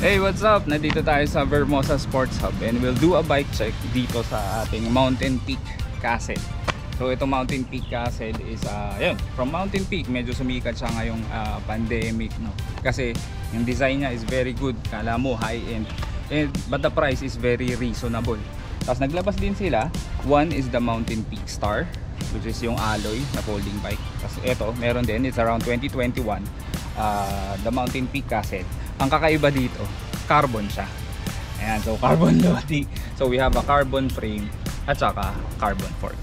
Hey, what's up? Nandito tayo sa Vermosa Sports Hub and we'll do a bike check dito sa ating MountainPeak Castle. So itong MountainPeak Castle is yun, from MountainPeak medyo sumikat siya ngayong pandemic, no? Kasi yung design niya is very good, kala mo high end, but the price is very reasonable. Tapos naglabas din sila, one is the MountainPeak Star, which is yung alloy na folding bike. Tapos ito, meron din, it's around 2021, the MountainPeak Castle. Ang kakaiba dito, carbon siya. Ayan, so carbon Lodi. So we have a carbon frame at saka carbon fork.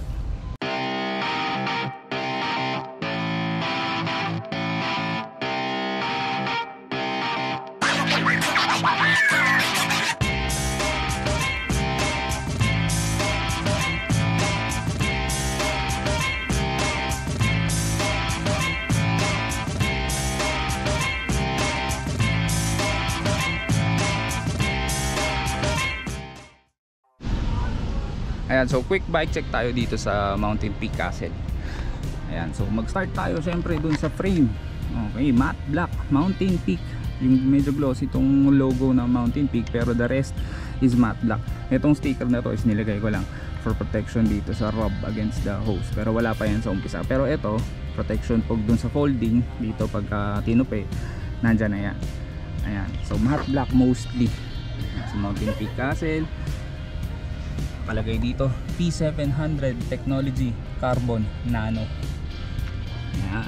Ayan, so quick bike check tayo dito sa MountainPeak Castle. Ayan, so mag-start tayo syempre dun sa frame. Okay, matte black, MountainPeak. Yung medyo glossy itong logo ng MountainPeak, pero the rest is matte black. Itong sticker na to is nilagay ko lang for protection dito sa rub against the hose, pero wala pa yan sa umpisa. Pero ito, protection pag dun sa folding dito pagka tinupi, nandyan na yan. Ayan, so matte black mostly. Ayan, so MountainPeak Castle. Palagay dito P700 technology carbon nano. Ayan.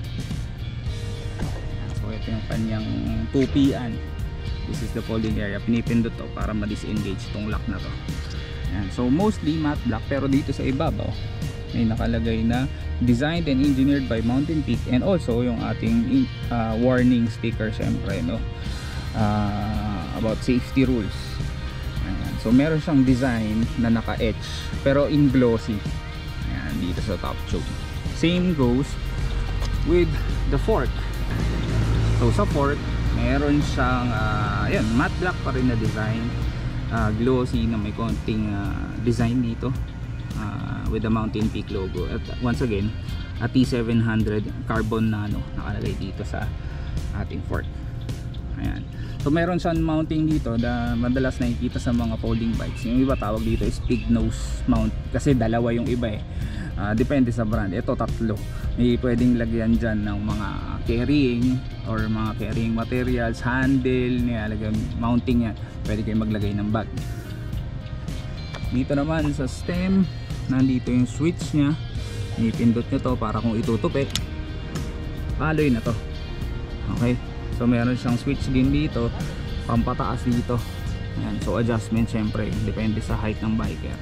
So ito yung kanyang 2P-an. This is the folding area. Pinipindot to para ma-disengage itong lock na to. Ayan. So mostly matte black, pero dito sa ibabaw may nakalagay na designed and engineered by MountainPeak, and also yung ating warning sticker syempre, no? About safety rules. So meron siyang design na naka-etch pero in glossy. Ayan, dito sa top tube. Same goes with the fork. So sa fork, meron siyang ayan, matte black pa rin na design, glossy na may konting design dito with the MountainPeak logo. At once again, a T700 carbon nano nakalagay dito sa ating fork. Ayan. So meron siyang mounting dito na madalas nakikita sa mga folding bikes. Yung iba tawag dito is pig nose mount, kasi dalawa yung iba eh. Depende sa brand. Ito tatlo. May pwedeng lagyan dyan ng mga carrying or mga carrying materials, handle, nilalagyan mounting yan. Pwede kayong maglagay ng bag. Dito naman sa stem, nandito yung switch nya. Nipindot nyo to para kung itutupi, alloy na to. Okay. So meron siyang switch din dito, pampataas dito. Ayan, so adjustment syempre, depende sa height ng biker.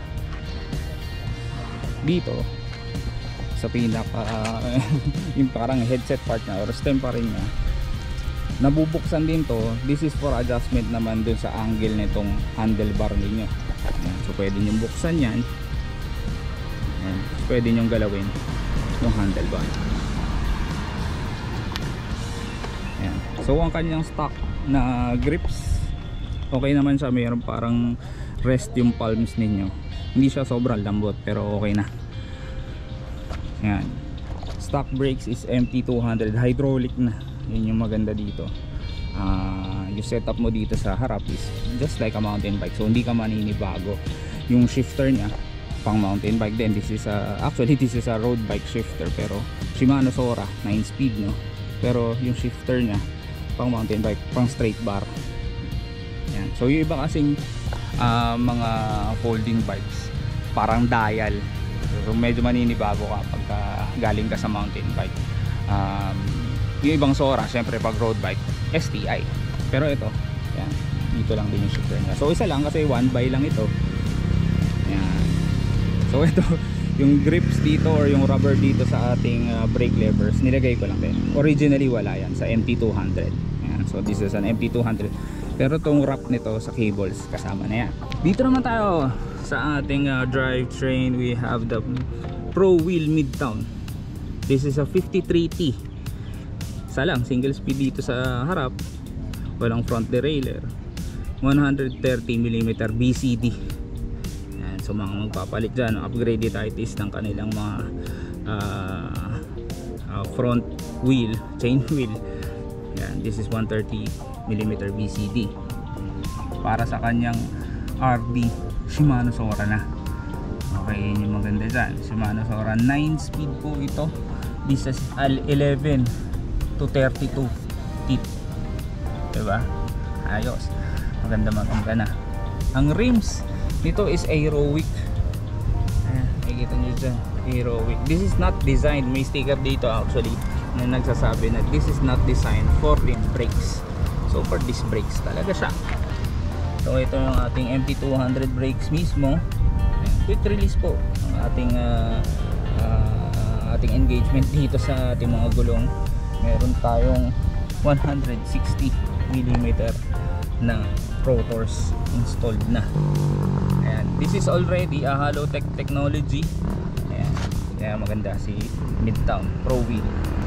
Dito sa pinaka yung parang headset part na or stem pa rin niya, nabubuksan din to. This is for adjustment naman dun sa angle nitong handlebar ninyo. Ayan, so pwede nyo buksan yan. Ayan, pwede nyo galawin yung handlebar. Ayan. So ang kanyang stock na grips, okay naman siya. Mayroon parang rest yung palms ninyo. Hindi siya sobrang lambot pero okay na. Ayan. Stock brakes is MT200 hydraulic na. Yun yung maganda dito. Yung setup mo dito sa harap is just like a mountain bike, so hindi ka maninibago. Yung shifter nya pang mountain bike din. This is actually this is a road bike shifter, pero Shimano Sora 9 speed, no? Pero yung shifter nya pang mountain bike, pang straight bar. Yan. So yung iba kasing mga folding bikes parang dial, so medyo maninibago ka pagka galing ka sa mountain bike. Yung ibang Sora syempre pag road bike STI, pero ito yan, dito lang din yung shifter nya. So isa lang kasi one by lang ito. Yan. So ito yung grips dito or yung rubber dito sa ating brake levers, nilagay ko lang din. Originally wala yan sa MT200. Ayan, so this is an MT200. Pero tong wrap nito sa cables kasama na yan. Dito naman tayo sa ating drivetrain. We have the Pro Wheel Midtown. This is a 53T. Isa lang, single speed dito sa harap. Walang front derailleur. 130mm BCD. So mga magpapalit dyan, upgraded artist ng kanilang mga front wheel, chain wheel. Yan, this is 130mm BCD. para sa kanyang RD Shimano Sora na. Okay, yun yung maganda dyan. Shimano Sora 9 speed po ito. This is 11 to 32 teeth, diba? Ayos, maganda na. Ang rims nito is aerowick. Nakikita nyo dyan, aerowick. This is not designed, may sticker dito actually na nagsasabi na this is not designed for rim brakes. So for disc brakes talaga siya. So ito yung ating MT200 brakes mismo. Quick release po ang ating ating engagement dito sa ating mga gulong. Meron tayong 160mm na rotors installed na. Ayan. This is already a hollow tech technology. Ayan. Kaya maganda si Midtown Pro Wheel.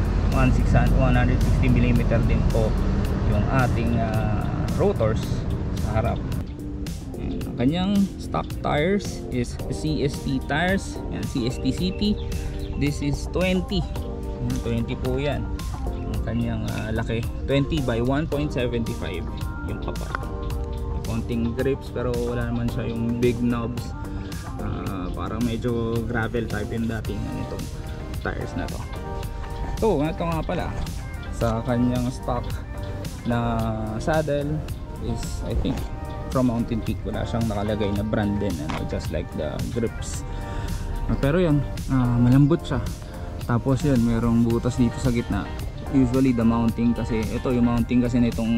160mm din po yung ating rotors sa harap. Ayan. Ang kanyang stock tires is CST tires. Ayan, CST CT. This is 20. 20 po yan. Ang kanyang laki. 20 by 1.75 yung kapal. Konting grips pero wala naman siya yung big knobs. Parang medyo gravel type yung dating itong tires na to. So ito nga pala, sa kanyang stock na saddle is I think from MountainPeak. Wala siyang nakalagay na brand din, just like the grips. Pero yun, malambot siya. Tapos yun, merong butas dito sa gitna. Usually the mounting kasi, ito yung mounting kasi nitong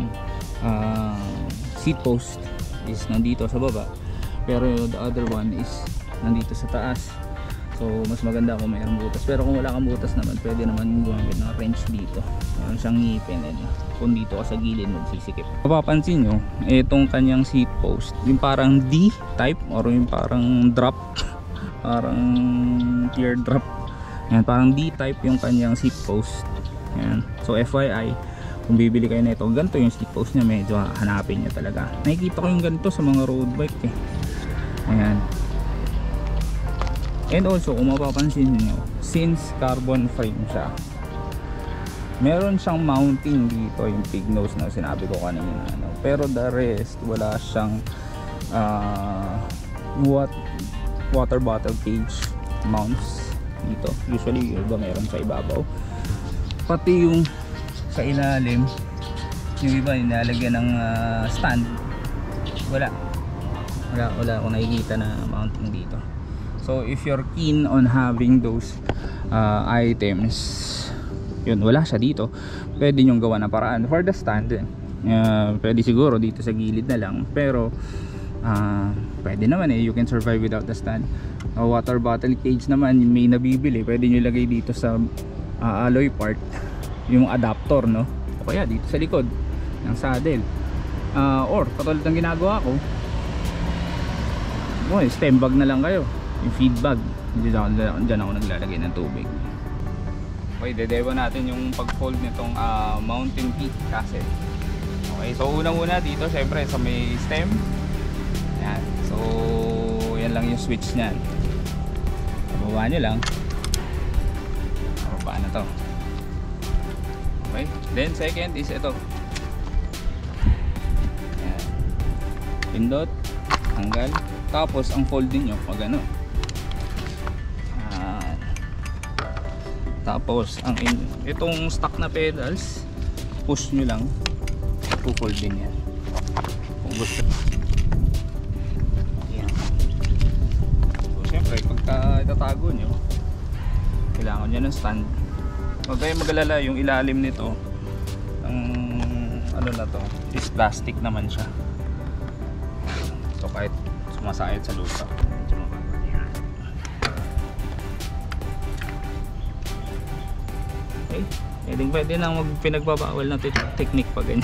seat post is nandito sa baba. Pero the other one is nandito sa taas. So mas maganda kung mayroong butas. Pero kung wala kang butas naman, pwede naman gumamit ng wrench dito. Meron siyang ngipin. Kung dito ka sa gilid, magsisikip. Mapapansin nyo, itong kanyang seat post, yung parang D type or yung parang drop, parang teardrop. Yan, parang D type yung kanyang seat post. Yan. So FYI, kung bibili kayo na ito, ganito yung seat post niya, medyo hanapin nyo talaga. Nakikita ko yung ganito sa mga road bike eh. Ayan. And also kung mapapansin nyo, since carbon frame siya, meron siyang mounting dito, yung pig nose na sinabi ko kanina, pero the rest wala siyang water bottle cage mounts dito. Usually yung iba meron sa ibabaw, pati yung sa ilalim yung iba nilalagyan ng stand. Wala akong nakikita na mounting dito. So if you're keen on having those items, yun, wala siya dito. Pwede nyong gawa na paraan for the stand din. Pwede siguro dito sa gilid na lang, pero pwede naman you can survive without the stand. Water bottle cage naman may nabibili, pwede nyo ilagay dito sa alloy part yung adapter, no? O kaya dito sa likod ng saddle, or katulad ng ginagawa ko, stem bag na lang kayo, yung feed bag. Diyan ako naglalagay ng tubig. Okay, dedewa natin yung pag-fold nitong MountainPeak kasi. Okay, so unang-una dito syempre sa may stem. Yan. So yan lang yung switch niyan. Baba nyo lang. Baba na to. Okay, then second is ito. Yan. Pindot, tanggal. Tapos ang folding nyo pag ano. Tapos ang itong stock na pedals, push nyo lang, po-fold din yan kung gusto. Yan. So syempre pagka itatago nyo, kailangan nyo ng stand. Huwag kayo mag-alala, yung ilalim nito ang ano na to is plastic naman siya. So kahit sumasayad sa lupa, okay, pwede lang magpinagbabawal na technique pa ganyan.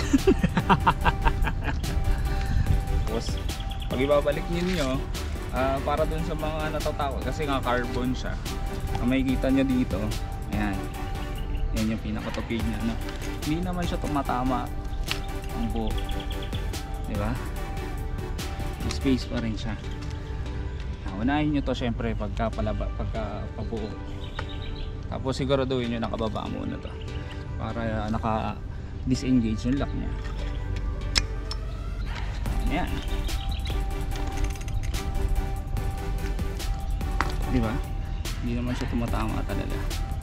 Tapos pag ibabalik ninyo, para dun sa mga natatakot, kasi nga carbon siya, ang makikita nyo dito, ayan, yan yung pinakatupig na hindi naman siya tumatama ang buo, diba? May space pa rin siya. Unahin nyo to syempre pagka pabuo. Tapos siguraduhin nyo nakababa muna to para naka disengage yung lock nya. Yan. Diba? Hindi naman siya tumatama talaga.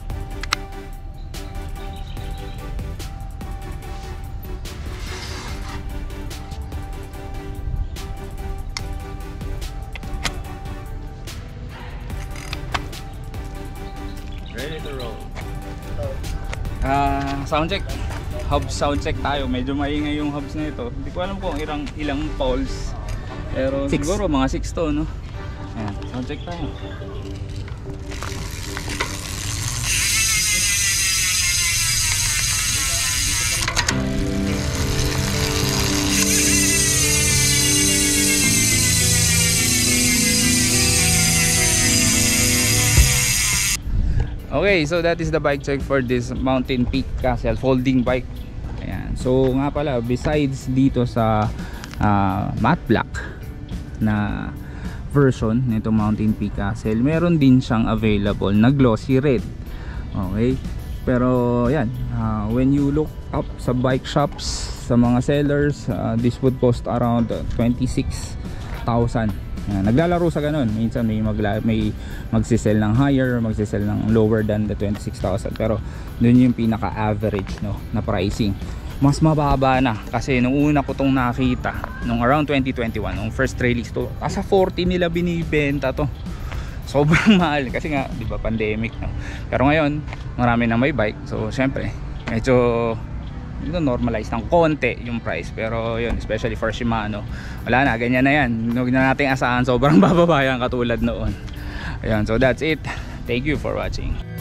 Ready to roll. Soundcheck. Hubs soundcheck tayo. Medyo maingay yung hubs na ito. Hindi ko alam kung ilang poles. Pero siguro mga 6 to, no? Ayan, soundcheck tayo. Okay, so that is the bike check for this MountainPeak Castle folding bike. Ayan. So nga pala, besides dito sa matte black na version nito MountainPeak Castle, meron din siyang available na glossy red. Okay, pero yan, when you look up sa bike shops, sa mga sellers, this would cost around 26,000. Naglalaro sa ganun. Minsan may magsisell ng higher, magsisell ng lower than the 26,000, pero dun yung pinaka average, no, na pricing. Mas mababa na kasi nung una ko tong nakita nung around 2021, nung first release to, asa 40 nila binibenta to. Sobrang mahal kasi nga, di ba, pandemic, no? Pero ngayon marami na may bike, so syempre medyo normalize ng konti yung price. Pero yun, especially for Shimano, wala na, ganyan na yan. Huwag na nating asahan sobrang bababa yan katulad noon. Ayan, so that's it. Thank you for watching.